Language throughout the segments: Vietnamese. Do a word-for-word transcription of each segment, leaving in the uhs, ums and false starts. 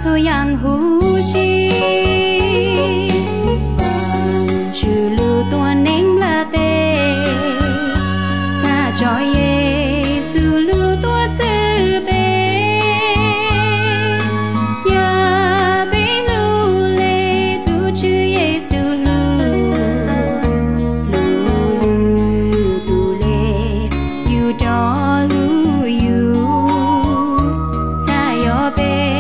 做样呼吸，去路多宁拉的，他叫耶稣路多慈悲，呀被路嘞都去耶稣路，路路都嘞有着路有，才要被。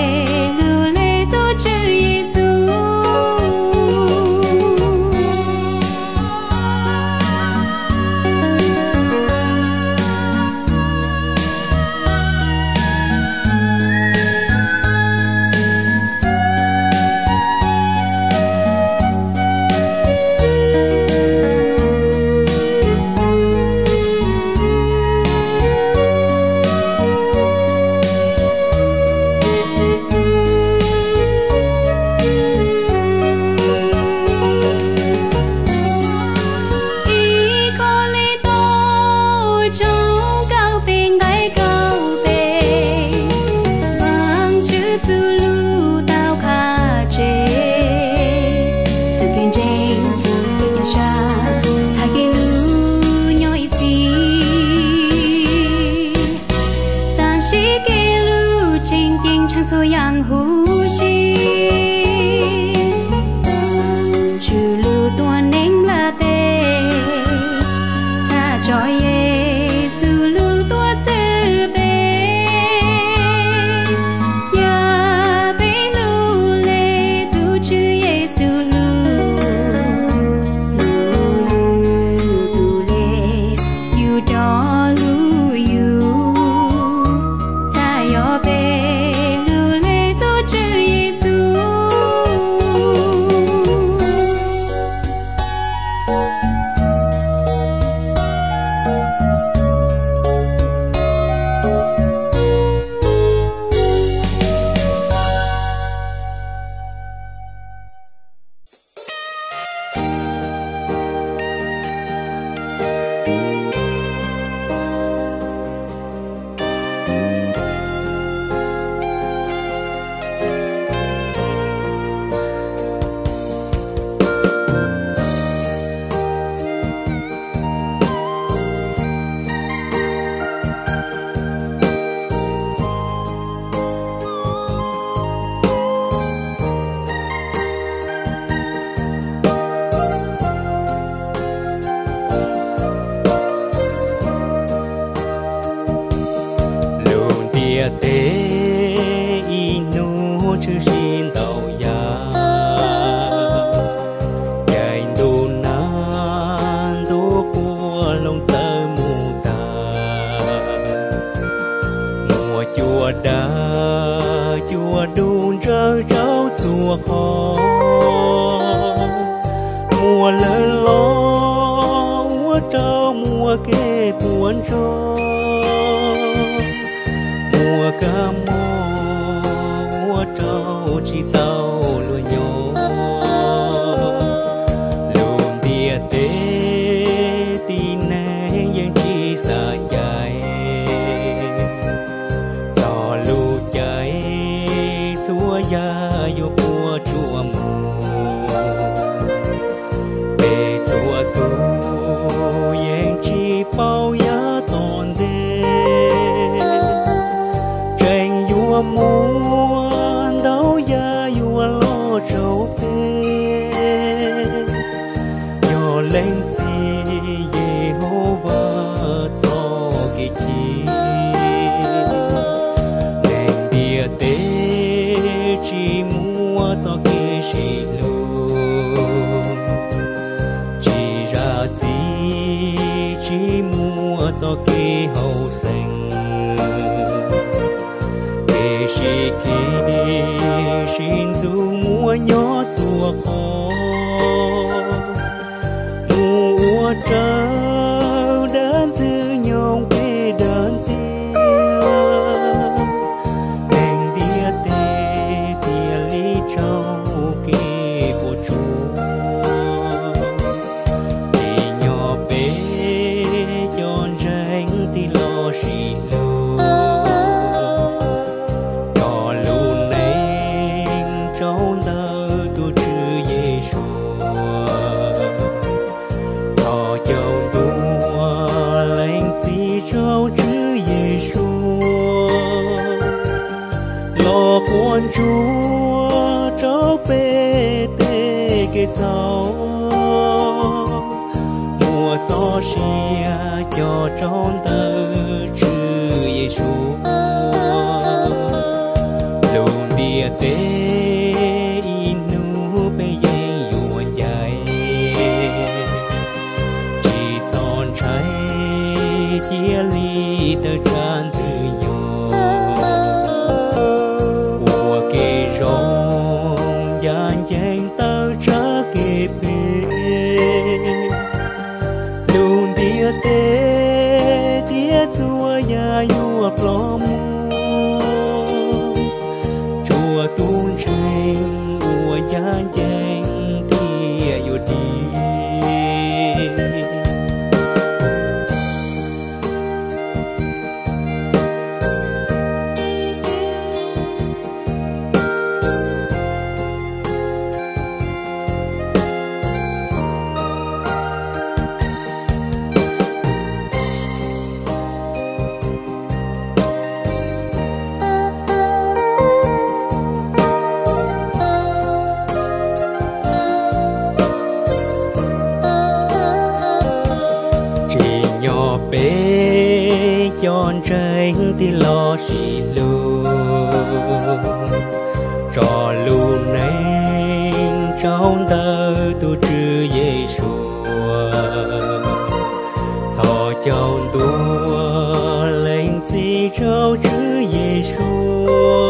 做样呼吸，去路多宁拉的，他叫耶稣路多慈悲，呀被路嘞都去耶稣路，路路都嘞有着路有，才要被。 tế inu chữ xin tàu ya chạy đu nan đu của lòng tơ mù ta mùa chùa đa chùa đun rơ rau chùa khó mùa lớn lo mùa trâu mùa kê buồn cho mùa ca mô mùa trâu chỉ tàu lùa nhô lùm tia tê tì nê yên chi xa dài gió lù cháy xua ya yo bùa chùa mù bê chùa tu yên chi bao ya tòn đê muôn đâu ya yua lo trâu pe yo lên chi Jehovah cho cái chi nên bia tế chỉ mua cho cái gì luôn chỉ ra gì chỉ mua cho cái hậu sinh chỉ khi xin dù mua nhỏ chùa khó mua trâu đến từ nhông bê đơn chiều đèn đĩa tê tìa lý trâu kê của chúa thì nhỏ bê chọn ránh thì lo xì lưu chúa trâu bê tê cái cháu mùa gió xia cho tròn tơ chữ Giêsu luôn địa tê inu bê yên yuan dài chỉ tròn trái chia ly tơ tràn dư nhau của kê rong gian chênh tơ trả kê bê luôn địa tê địa chùa ya yua plom chùa tuôn tranh của gian chênh tia yu đi nhỏ bé chọn tranh thì lo xì lu trò luôn này trong tơ tu chữ Giêsu cho chọn tua lên chỉ trâu chữ Giêsu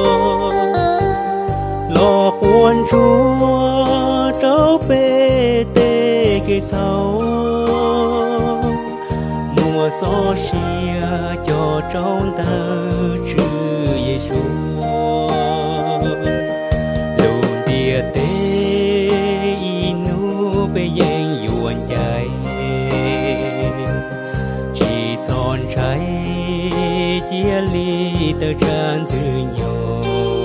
lo quân chúa trâu bê tê cái cháu mùa gió xia cho trong tơ chữ Giêsu luôn địa tê inu bê yên yuan dài chỉ tròn trái chia ly tơ tràn dư nhau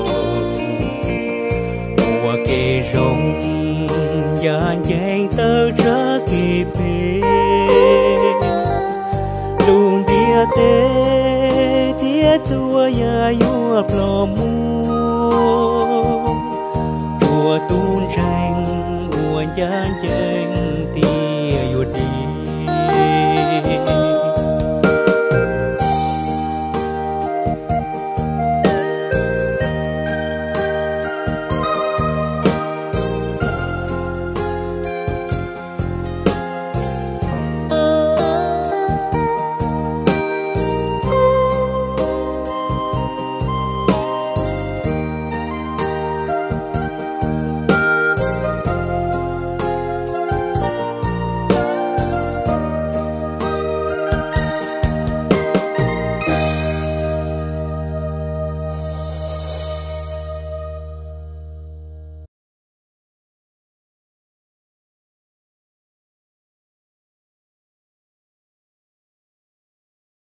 mùa kê rong gian chênh tơ trả kê bê luôn địa tê địa chùa ya yua plom chùa tuôn tranh uan gian chênh